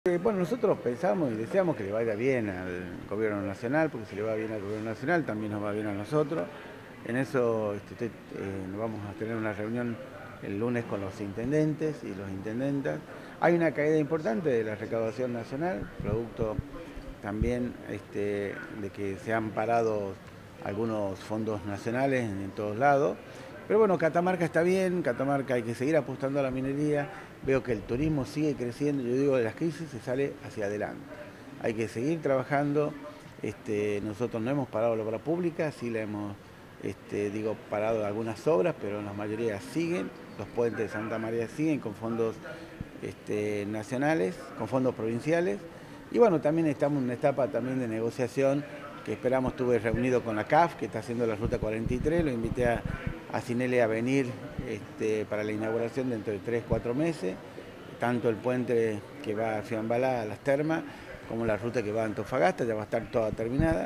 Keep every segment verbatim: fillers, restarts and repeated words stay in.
Eh, Bueno, nosotros pensamos y deseamos que le vaya bien al gobierno nacional, porque si le va bien al gobierno nacional también nos va bien a nosotros. En eso este, estoy, eh, vamos a tener una reunión el lunes con los intendentes y los intendentas. Hay una caída importante de la recaudación nacional, producto también este, de que se han parado algunos fondos nacionales en, en todos lados. Pero bueno, Catamarca está bien, Catamarca hay que seguir apostando a la minería. Veo que el turismo sigue creciendo, yo digo, de las crisis se sale hacia adelante. Hay que seguir trabajando, este, nosotros no hemos parado la obra pública, sí la hemos, este, digo, parado algunas obras, pero la mayoría siguen, los puentes de Santa María siguen con fondos este, nacionales, con fondos provinciales, y bueno, también estamos en una etapa también de negociación, que esperamos, estuve reunido con la C A F, que está haciendo la Ruta cuarenta y tres, lo invité a, a Cinele a venir este, para la inauguración dentro de tres, cuatro meses, tanto el puente que va a Fiambalá, a las termas, como la ruta que va a Antofagasta, ya va a estar toda terminada.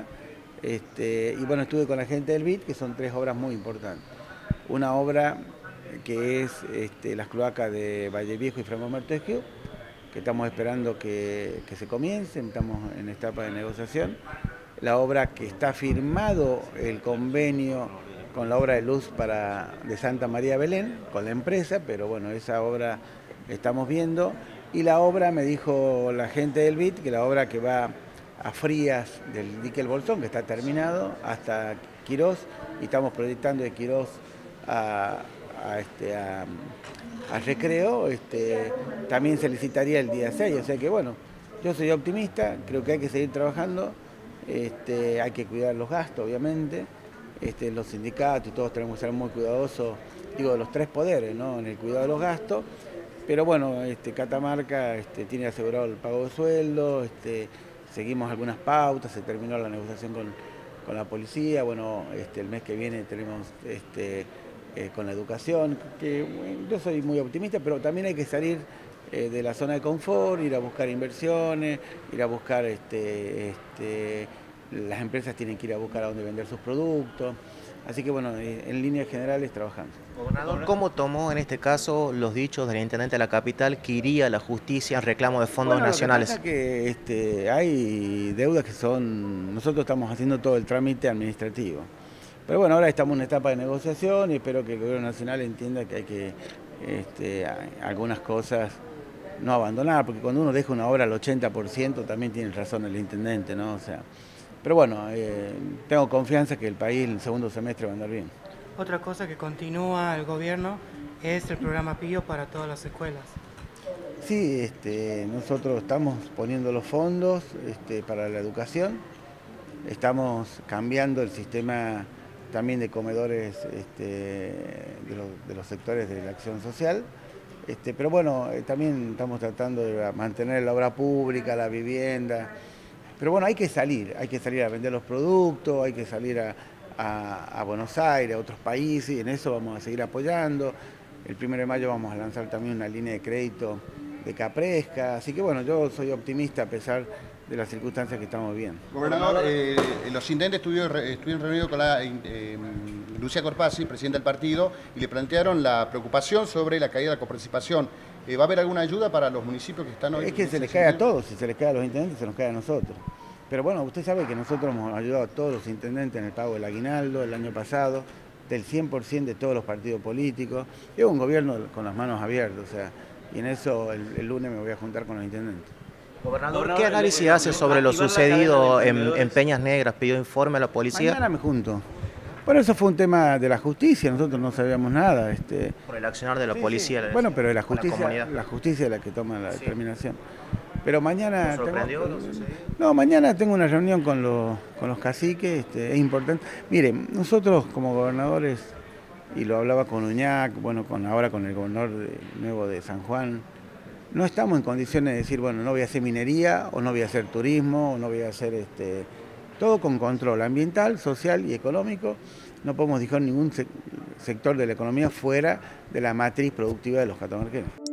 Este, y bueno, estuve con la gente del B I T, que son tres obras muy importantes. Una obra que es este, las cloacas de Valle Viejo y Franco Montesquieu, que estamos esperando que, que se comience, estamos en etapa de negociación. La obra que está firmado el convenio con la obra de luz para, de Santa María Belén, con la empresa, pero bueno, esa obra estamos viendo. Y la obra, me dijo la gente del B I T, que la obra que va a Frías del dique El Bolsón, que está terminado, hasta Quirós, y estamos proyectando de Quirós a, a, este, a, a Recreo, este, también se licitaría el día seis, o sea que bueno, yo soy optimista, creo que hay que seguir trabajando. Este, hay que cuidar los gastos, obviamente, este, los sindicatos y todos tenemos que ser muy cuidadosos, digo, de los tres poderes, ¿no? En el cuidado de los gastos, pero bueno, este, Catamarca este, tiene asegurado el pago de sueldo, este, seguimos algunas pautas, se terminó la negociación con, con la policía, bueno, este, el mes que viene tenemos este, eh, con la educación, que bueno, yo soy muy optimista, pero también hay que salir Eh, de la zona de confort, ir a buscar inversiones, ir a buscar, este, este, las empresas tienen que ir a buscar a dónde vender sus productos, así que bueno, en líneas generales trabajando. Gobernador, ¿cómo tomó en este caso los dichos del intendente de la capital que iría a la justicia en reclamo de fondos Bueno, nacionales? lo que pasa es que este, hay deudas que son, nosotros estamos haciendo todo el trámite administrativo, pero bueno, ahora estamos en una etapa de negociación y espero que el gobierno nacional entienda que hay que este, algunas cosas no abandonar, porque cuando uno deja una obra al ochenta por ciento también tiene razón el intendente, ¿no? O sea, pero bueno, eh, tengo confianza que el país en el segundo semestre va a andar bien. Otra cosa que continúa el gobierno es el programa Pío para todas las escuelas. Sí, este, nosotros estamos poniendo los fondos este, para la educación, estamos cambiando el sistema también de comedores este, de, los, de los sectores de la acción social. Este, pero bueno, eh, también estamos tratando de mantener la obra pública, la vivienda. Pero bueno, hay que salir, hay que salir a vender los productos, hay que salir a, a, a Buenos Aires, a otros países, y en eso vamos a seguir apoyando. El primero de mayo vamos a lanzar también una línea de crédito de Capresca, así que bueno, yo soy optimista a pesar de las circunstancias que estamos viendo. Gobernador, eh, los intendentes estuvieron, estuvieron reunidos con la, eh, Lucía Corpazzi, presidenta del partido, y le plantearon la preocupación sobre la caída de la coparticipación. Eh, ¿Va a haber alguna ayuda para los municipios que están hoy? Es que se les cae a todos, si se les cae a los intendentes, se nos cae a nosotros. Pero bueno, usted sabe que nosotros hemos ayudado a todos los intendentes en el pago del aguinaldo el año pasado, del cien por ciento de todos los partidos políticos. Es un gobierno con las manos abiertas, o sea, y en eso el, el lunes me voy a juntar con los intendentes. Gobernador, ¿qué análisis hace sobre lo sucedido en, en Peñas Negras? ¿Pidió informe a la policía? Mañana me junto. Bueno, eso fue un tema de la justicia, nosotros no sabíamos nada. Este... Por el accionar de la sí, policía. Sí. Bueno, pero la justicia, la, la justicia es la que toma la sí. determinación. Pero mañana... ¿Lo sorprendió tengo... lo sucedido? No, mañana tengo una reunión con los, con los caciques, este, es importante. Miren, nosotros como gobernadores, y lo hablaba con Uñac, bueno, con, ahora con el gobernador de, nuevo de San Juan, no estamos en condiciones de decir, bueno, no voy a hacer minería, o no voy a hacer turismo, o no voy a hacer este, todo con control ambiental, social y económico. No podemos dejar ningún sector de la economía fuera de la matriz productiva de los catamarqueños.